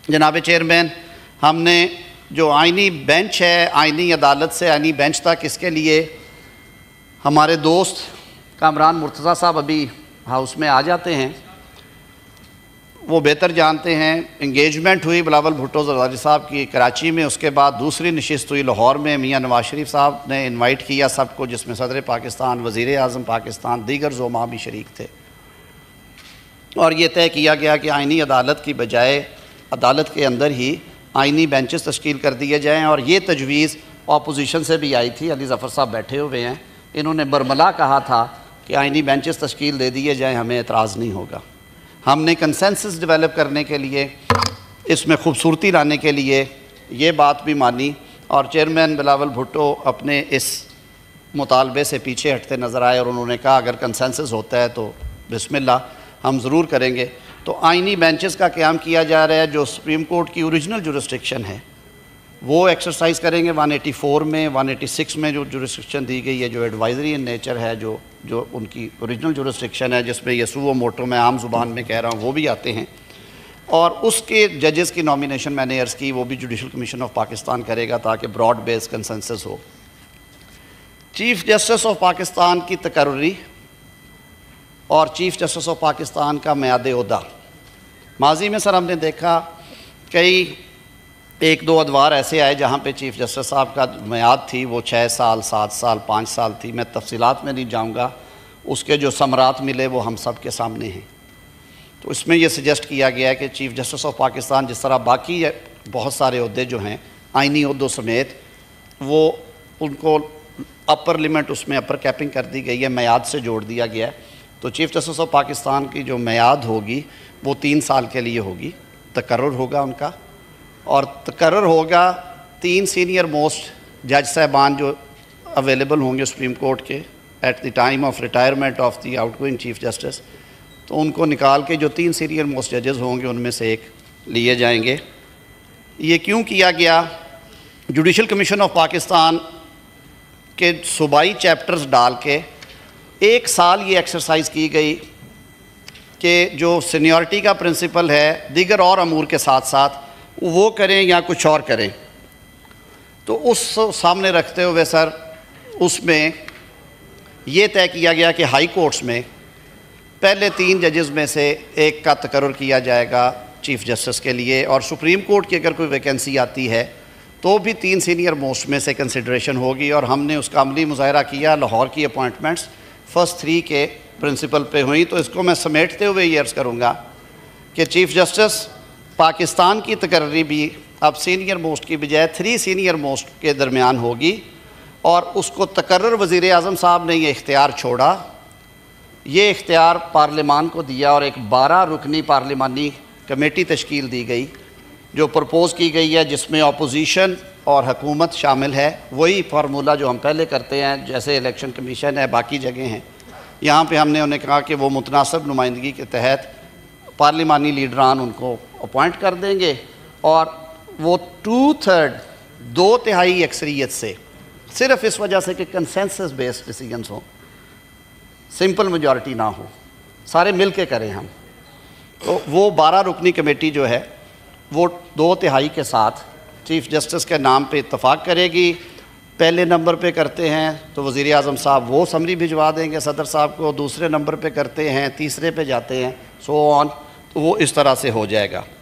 जनाब चेयरमैन, हमने जो आइनी बेंच है, आइनी अदालत से आइनी बेंच तक, इसके लिए हमारे दोस्त कामरान मुर्तज़ा साहब अभी हाउस में आ जाते हैं, वो बेहतर जानते हैं। इंगेजमेंट हुई बिलावल भुट्टो ज़रदारी साहब की कराची में, उसके बाद दूसरी नशिस्त हुई लाहौर में। मियाँ नवाज शरीफ साहब ने इनवाइट किया सबको, जिसमें सदर पाकिस्तान, वज़ीर आज़म पाकिस्तान, दीगर ज़ोमा भी शरीक थे, और ये तय किया गया कि आइनी अदालत की बजाय अदालत के अंदर ही आइनी बेंचेस तश्कील कर दिए जाएँ। और ये तजवीज़ अपोजिशन से भी आई थी, अली ज़फ़र साहब बैठे हुए हैं, इन्होंने बरमला कहा था कि आइनी बेंचेस तश्कील दे दिए जाएँ, हमें एतराज़ नहीं होगा। हमने कंसेंसस डेवलप करने के लिए, इसमें खूबसूरती लाने के लिए ये बात भी मानी, और चेयरमैन बिलावल भुट्टो अपने इस मुतालबे से पीछे हटते नज़र आए और उन्होंने कहा अगर कंसेंसस होता है तो बिस्मिल्लाह, हम ज़रूर करेंगे। तो आइनी बेंचेस का क़याम किया जा रहा है, जो सुप्रीम कोर्ट की ओरिजिनल जुरिस्डिक्शन है वो एक्सरसाइज करेंगे। 184 में, 186 में जो जुरिस्डिक्शन दी गई है, जो एडवाइजरी इन नेचर है, जो उनकी ओरिजिनल जुरिस्डिक्शन है, जिसमें ये सुओ मोटो मैं आम ज़ुबान में कह रहा हूँ, वो भी आते हैं। और उसके जजेस की नॉमिनेशन मैंने अर्ज़ की, वो भी जुडिशल कमीशन ऑफ पाकिस्तान करेगा, ताकि ब्रॉड बेस कंसेंसस हो। चीफ़ जस्टिस ऑफ पाकिस्तान की तकर्री और चीफ़ जस्टिस ऑफ पाकिस्तान का म्याद ओहदा, माजी में सर हमने देखा कई 1-2 अदवार ऐसे आए जहाँ पे चीफ़ जस्टिस साहब का म्याद थी वो 6 साल, 7 साल, 5 साल थी। मैं तफसीलात में नहीं जाऊँगा, उसके जो समरात मिले वो हम सब के सामने हैं। तो इसमें यह सजेस्ट किया गया है कि चीफ़ जस्टिस ऑफ पाकिस्तान, जिस तरह बाकी बहुत सारे ओहदे जो हैं आइनी ओहदों समेत, वो उनको अपर लिमिट, उसमें अपर कैपिंग कर दी गई है, म्याद से जोड़ दिया गया है। तो चीफ़ जस्टिस ऑफ पाकिस्तान की जो म्याद होगी वो 3 साल के लिए होगी, तकर्रुर होगा उनका, और तकर्रुर होगा 3 सीनियर मोस्ट जज साहबान जो अवेलेबल होंगे सुप्रीम कोर्ट के at the time of retirement of the outgoing chief justice. तो उनको निकाल के जो 3 सीनियर मोस्ट जजेस होंगे उनमें से एक लिए जाएंगे। ये क्यों किया गया? जुडिशल कमीशन ऑफ पाकिस्तान के सूबाई चैप्टर्स डाल के 1 साल ये एक्सरसाइज की गई कि जो सीनियरिटी का प्रिंसिपल है दीगर और अमूर के साथ साथ वो करें या कुछ और करें। तो उस सामने रखते हुए सर उसमें ये तय किया गया कि हाई कोर्ट्स में पहले 3 जजेस में से एक का तकर्रुर किया जाएगा चीफ़ जस्टिस के लिए, और सुप्रीम कोर्ट की अगर कोई वैकेंसी आती है तो भी 3 सीनियर मोस्ट में से कंसिडरेशन होगी। और हमने उसका अमली मुज़ाहरा किया। लाहौर की अपॉइंटमेंट्स फर्स्ट 3 के प्रिंसिपल पे हुई। तो इसको मैं समेटते हुए ये अर्ज़ करूँगा कि चीफ़ जस्टिस पाकिस्तान की तकर्री भी अब सीनियर मोस्ट की बजाय 3 सीनियर मोस्ट के दरमियान होगी, और उसको तकर्रर वज़ीर आज़म साहब ने ये इख्तियार छोड़ा, ये इख्तियार पार्लिमान को दिया, और एक 12 रुकनी पार्लिमानी कमेटी तश्कील दी गई जो प्रपोज़ की गई है, जिसमें अपोजिशन और हुकूमत शामिल है। वही फार्मूला जो हम पहले करते हैं, जैसे इलेक्शन कमीशन है, बाकी जगह हैं। यहाँ पे हमने उन्हें कहा कि वो मुतनासिब नुमाइंदगी के तहत पार्लिमानी लीडरान उनको अपॉइंट कर देंगे, और वो 2/3 2 तिहाई अक्सरियत से, सिर्फ इस वजह से कि कंसेंसस बेस्ड डिसीजंस हों, सिंपल मेजॉरिटी ना हो, सारे मिल के करें हम। तो वो 12 रुकनी कमेटी जो है वो 2 तिहाई के साथ चीफ़ जस्टिस के नाम पे इत्तफाक करेगी। पहले नंबर पे करते हैं तो वज़ीर आज़म साहब वो समरी भिजवा देंगे सदर साहब को, दूसरे नंबर पे करते हैं, तीसरे पे जाते हैं, सो ऑन। तो वो इस तरह से हो जाएगा।